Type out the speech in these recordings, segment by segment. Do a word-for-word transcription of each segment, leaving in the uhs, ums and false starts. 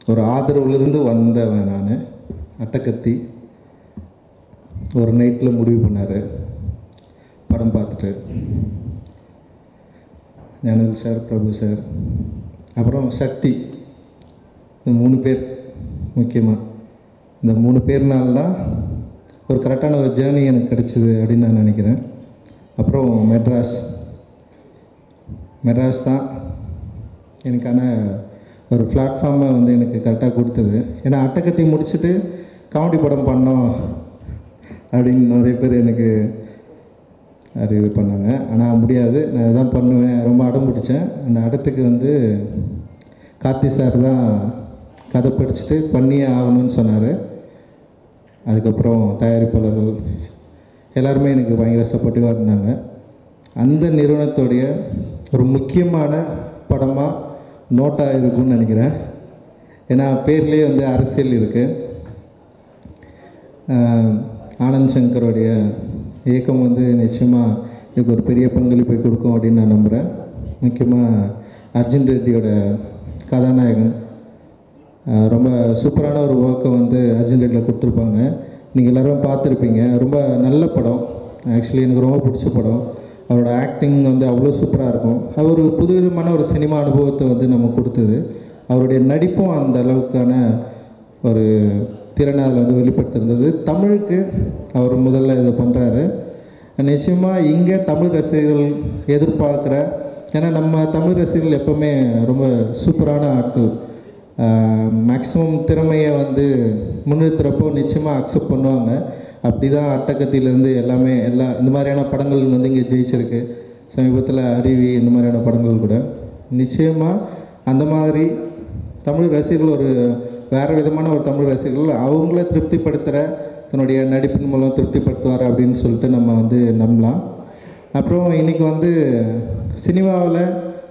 ஒரு ஆதரவுலேருந்து வந்தவன் நான். அட்டகத்தி ஒரு நைட்டில் முடிவு பண்ணார் படம் பார்த்துட்டு. ஞானவேல் சார், பிரபு சார், அப்புறம் சக்தி, இந்த மூணு பேர் முக்கியமாக. இந்த மூணு பேர்னால்தான் ஒரு கரெக்டான ஒரு ஜேர்னி எனக்கு கிடச்சிது அப்படின்னு நான் நினைக்கிறேன். அப்புறம் மெட்ராஸ் மெட்ராஸ் தான் எனக்கான ஒரு பிளாட்ஃபார்மை வந்து எனக்கு கரெக்டாக கொடுத்தது. ஏன்னா அட்டகத்தி முடிச்சுட்டு காமெடி படம் பண்ணோம் அப்படின்னு நிறைய பேர் எனக்கு அறிவு பண்ணாங்க. ஆனால் முடியாது, நான் இதான் பண்ணுவேன், ரொம்ப அடம் பிடிச்சேன். அந்த இடத்துக்கு வந்து கார்த்தி சார் தான் கதை படிச்சுட்டு பண்ணியே ஆகணும்னு சொன்னார். அதுக்கப்புறம் தயாரிப்பாளர்கள் எல்லாருமே எனக்கு பயங்கர சப்போர்ட்டிவாக இருந்தாங்க. அந்த நிறுவனத்துடைய ஒரு முக்கியமான படமாக நோட்டா இருக்கும்னு நினைக்கிறேன். ஏன்னா பேர்லேயே வந்து அரசியல் இருக்குது. ஆனந்த் சங்கருடைய இயக்கம் வந்து நிச்சயமாக எனக்கு ஒரு பெரிய பங்களிப்பை கொடுக்கும் அப்படின்னு நான் நம்புகிறேன். முக்கியமாக அர்ஜுன் ரெட்டியோட கதாநாயகன் ரொம்ப சூப்பரான ஒரு ஒர்க்கை வந்து அர்ஜுன் ரெட்டியில் கொடுத்துருப்பாங்க. நீங்கள் எல்லோரும் பார்த்துருப்பீங்க. ரொம்ப நல்ல படம். ஆக்சுவலி எனக்கு ரொம்ப பிடிச்ச படம். அவரோட ஆக்டிங் வந்து அவ்வளோ சூப்பராக இருக்கும். அவர் ஒரு புதுவிதமான ஒரு சினிமா அனுபவத்தை வந்து நம்ம கொடுத்தது. அவருடைய நடிப்பும் அந்த அளவுக்கான ஒரு திறனை அதில் வந்து வெளிப்படுத்திருந்தது. தமிழுக்கு அவர் முதல்ல இதை பண்ணுறாரு. நிச்சயமாக இங்கே தமிழ் ரசிகர்கள் எதிர்பார்க்குற, ஏன்னா நம்ம தமிழ் ரசிகர்கள் எப்போவுமே ரொம்ப சூப்பரான ஆட்கள். மேக்ஸிமம் திறமையை வந்து முன்னிறுத்துகிறப்போ நிச்சயமாக அக்செப்ட் பண்ணுவாங்க. அப்படி தான் அட்டகத்திலேருந்து எல்லாமே எல்லா இந்த மாதிரியான படங்கள் வந்து இங்கே ஜெயிச்சிருக்கு. சமீபத்தில் அருவி இந்த மாதிரியான படங்கள் கூட. நிச்சயமாக அந்த மாதிரி தமிழ் ரசிகர்கள் ஒரு வேறு விதமான ஒரு தமிழ் ரசிகர்கள் அவங்கள திருப்திப்படுத்துகிற தன்னுடைய நடிப்பின் மூலம் திருப்திப்படுத்துவார் அப்படின்னு சொல்லிட்டு நம்ம வந்து நம்பலாம். அப்புறம் இன்றைக்கி வந்து சினிமாவில்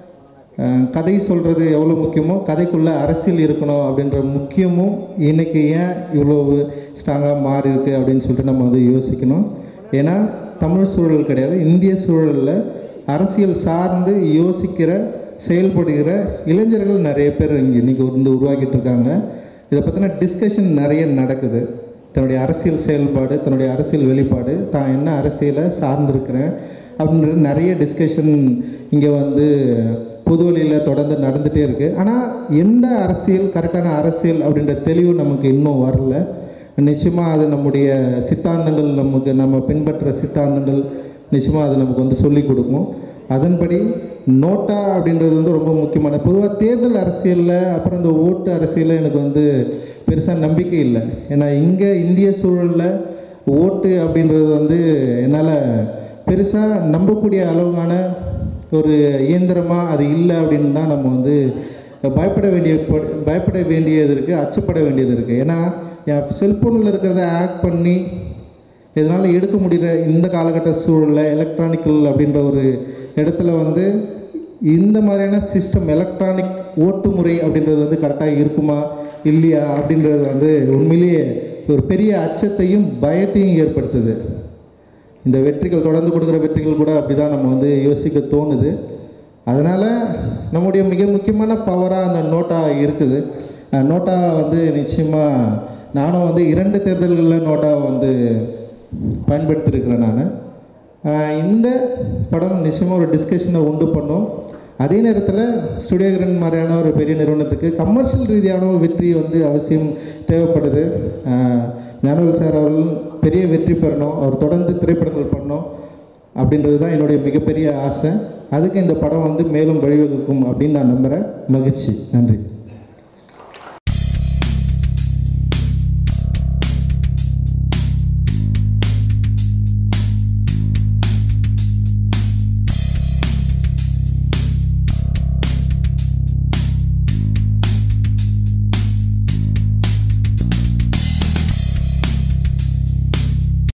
கதை சொல்கிறது எவ்வளோ முக்கியமோ கதைக்குள்ளே அரசியல் இருக்கணும் அப்படின்ற முக்கியமும் இன்றைக்கி ஏன் இவ்வளோ ஸ்ட்ராங்காக மாறி இருக்குது அப்படின்னு சொல்லிட்டு நம்ம வந்து யோசிக்கணும். ஏன்னா தமிழ் சூழல் கிடையாது, இந்திய சூழலில் அரசியல் சார்ந்து யோசிக்கிற செயல்படுகிற இளைஞர்கள் நிறைய பேர் இங்கே இன்றைக்கி வந்து உருவாக்கிட்டு இருக்காங்க. இதை பற்றின டிஸ்கஷன் நிறைய நடக்குது. தன்னுடைய அரசியல் செயல்பாடு, தன்னுடைய அரசியல் வெளிப்பாடு, தான் என்ன அரசியலை சார்ந்திருக்கிறேன் அப்படின்றது நிறைய டிஸ்கஷன் இங்கே வந்து பொதுவெளியில் தொடர்ந்து நடந்துகிட்டே இருக்குது. ஆனால் எந்த அரசியல் கரெக்டான அரசியல் அப்படின்ற தெளிவு நமக்கு இன்னும் வரல. நிச்சயமாக அது நம்முடைய சித்தாந்தங்கள், நமக்கு நம்ம பின்பற்ற சித்தாந்தங்கள் நிச்சயமாக அது நமக்கு வந்து சொல்லிக் கொடுக்கும். அதன்படி நோட்டா அப்படின்றது வந்து ரொம்ப முக்கியமான. பொதுவாக தேர்தல் அரசியலில் அப்புறம் இந்த ஓட்டு அரசியலில் எனக்கு வந்து பெருசாக நம்பிக்கை இல்லை. ஏன்னா இங்கே இந்திய சூழலில் ஓட்டு அப்படின்றது வந்து என்னால் பெருசாக நம்பக்கூடிய அளவுக்கான ஒரு இயந்திரமாக அது இல்லை அப்படின்னு தான் நம்ம வந்து பயப்பட வேண்டிய பயப்பட வேண்டியது இருக்குது, அச்சப்பட வேண்டியது இருக்குது. ஏன்னா என் செல்ஃபோனில் இருக்கிறத ஆக்ட் பண்ணி இதனால் எடுக்க முடிகிற இந்த காலகட்ட சூழலில் எலக்ட்ரானிக்கல் அப்படின்ற ஒரு இடத்துல வந்து இந்த மாதிரியான சிஸ்டம் எலக்ட்ரானிக் ஓட்டு முறை அப்படின்றது வந்து கரெக்டாக இருக்குமா இல்லையா அப்படின்றது வந்து உண்மையிலேயே ஒரு பெரிய அச்சத்தையும் பயத்தையும் ஏற்படுத்துது. இந்த வெற்றிகள் தொடர்ந்து கொடுக்குற வெற்றிகள் கூட அப்படி தான் நம்ம வந்து யோசிக்க தோணுது. அதனால் நம்முடைய மிக முக்கியமான பவராக அந்த நோட்டா இருக்குது. நோட்டா வந்து நிச்சயமாக நானும் வந்து இரண்டு தேர்தல்களில் நோட்டா வந்து பயன்படுத்தியிருக்கிறேன். நான் இந்த படம் நிச்சயமாக ஒரு டிஸ்கஷனை உண்டு பண்ணோம். அதே நேரத்தில் ஸ்டுடியோ கிரன் மாதிரியான ஒரு பெரிய நிறுவனத்துக்கு கமர்ஷியல் ரீதியான வெற்றி வந்து அவசியம் தேவைப்படுது. ஞானவேல் சார் அவர்கள் பெரிய வெற்றி பெறணும், அவர் தொடர்ந்து திரைப்படங்கள் பண்ணணும் அப்படின்றது தான் என்னுடைய மிகப்பெரிய ஆசை. அதுக்கு இந்த படம் வந்து மேலும் வழிவகுக்கும் அப்படின்னு நான் நம்புகிறேன். மகிழ்ச்சி. நன்றி.